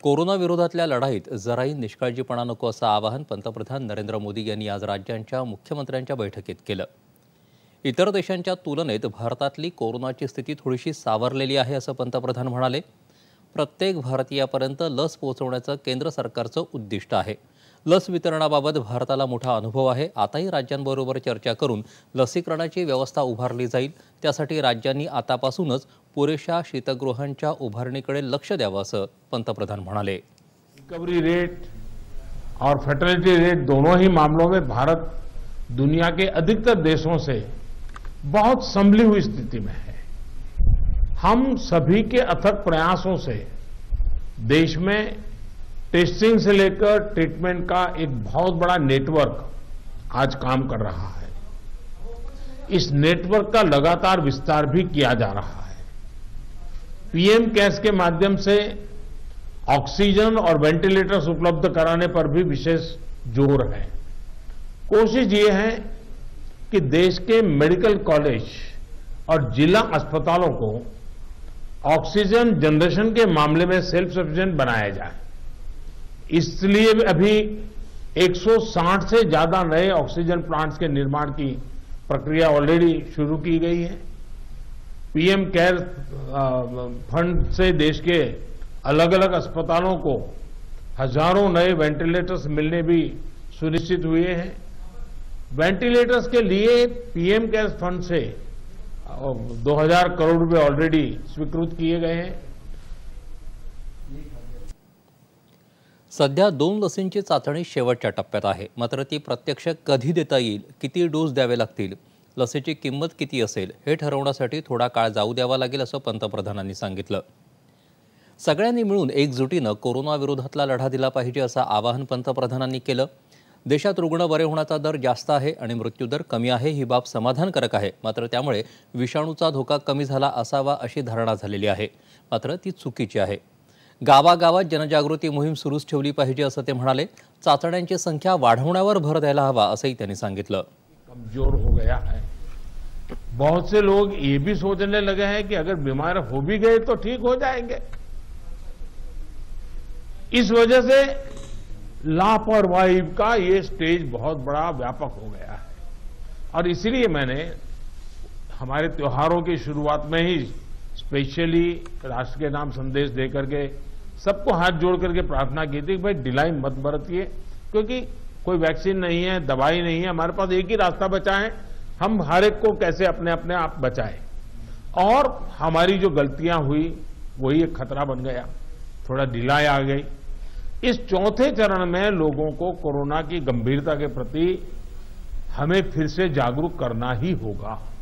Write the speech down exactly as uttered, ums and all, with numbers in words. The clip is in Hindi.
कोरोना विरोधातल्या लढाईत जराही निष्काळजीपणा नको असं आवाहन पंतप्रधान नरेंद्र मोदी यांनी आज राज्यांच्या मुख्यमंत्र्यांच्या बैठकीत केलं। इतर देशांच्या तुलनेत भारतातली कोरोनाची स्थिती थोडीशी सावरलेली आहे असं पंतप्रधान म्हणाले। प्रत्येक भारतीयापर्यंत लस पोहोचवण्याचं केंद्र सरकारचं उद्दिष्ट आहे। लस वितरणाबाबत भारताला मोठा अनुभव आहे। आताही राज्यांबरोबर चर्चा करून लसीकरणाची व्यवस्था उभारली जाईल। त्यासाठी राज्यांनी आतापासूनच पुरेशा शीतगृहांच्या उभारणीकडे लक्ष द्यावं असं पंतप्रधान म्हणाले। रिकवरी रेट और फर्टिलिटी रेट दोनों ही मामलों में भारत दुनिया के अधिकतर देशों से बहुत संभली हुई स्थिति में है। हम सभी के अथक प्रयासों से देश में टेस्टिंग से लेकर ट्रीटमेंट का एक बहुत बड़ा नेटवर्क आज काम कर रहा है। इस नेटवर्क का लगातार विस्तार भी किया जा रहा है। पीएम केयर्स के माध्यम से ऑक्सीजन और वेंटिलेटर्स उपलब्ध कराने पर भी विशेष जोर है। कोशिश ये है कि देश के मेडिकल कॉलेज और जिला अस्पतालों को ऑक्सीजन जनरेशन के मामले में सेल्फ सफिशिएंट बनाया जाए। इसलिए अभी एक सौ साठ से ज्यादा नए ऑक्सीजन प्लांट्स के निर्माण की प्रक्रिया ऑलरेडी शुरू की गई है। पीएम केयर फंड से देश के अलग अलग अस्पतालों को हजारों नए वेंटिलेटर्स मिलने भी सुनिश्चित हुए हैं। वेंटिलेटर्स के लिए पीएम केयर फंड से दो हज़ार करोड़ रुपए ऑलरेडी स्वीकृत किए गए हैं। सध्या दोन लसींची चाचणी शेवटच्या टप्प्यात आहे। मात्र ती प्रत्यक्ष कधी देता येईल, किती डोस द्यावे लागतील, लसीची किंमत किती असेल हे ठरवण्यासाठी थोडा काळ जाऊ द्यावा लागेल असं पंतप्रधानांनी सांगितलं। सगळ्यांनी मिळून एकजुटीनं कोरोना विरोधातला लढा दिला पाहिजे असं आवाहन पंतप्रधानांनी केलं। देशात रुग्ण बरे होण्याचा दर जास्त आहे आणि मृत्यूदर कमी आहे ही बाब समाधानकारक आहे। मात्र त्यामुळे विषाणूचा धोका कमी झाला असावा अशी धारणा झालेली आहे। मात्र ती चुकीची आहे। गावागावात जनजागृती मोहीम सुरूच ठेवली पाहिजे असं ते म्हणाले। चाचण्यांची संख्या वाढवण्यावर भर द्यायला हवा असंही त्यांनी सांगितलं। कमजोर हो गया है। बहुत से लोग ये भी सोचने लगे हैं कि अगर बीमार हो भी गए तो ठीक हो जाएंगे। इस वजह से लापरवाही का ये स्टेज बहुत बड़ा व्यापक हो गया है और इसलिए मैंने हमारे त्योहारों की शुरुआत में ही स्पेशली राष्ट्र के नाम संदेश देकर के सबको हाथ जोड़ करके प्रार्थना की थी कि भाई ढिलाई मत बरतिए, क्योंकि कोई वैक्सीन नहीं है, दवाई नहीं है। हमारे पास एक ही रास्ता बचा है, हम हर एक को कैसे अपने अपने आप बचाएं। और हमारी जो गलतियां हुई वही एक खतरा बन गया, थोड़ा ढिलाई आ गई। इस चौथे चरण में लोगों को कोरोना की गंभीरता के प्रति हमें फिर से जागरूक करना ही होगा।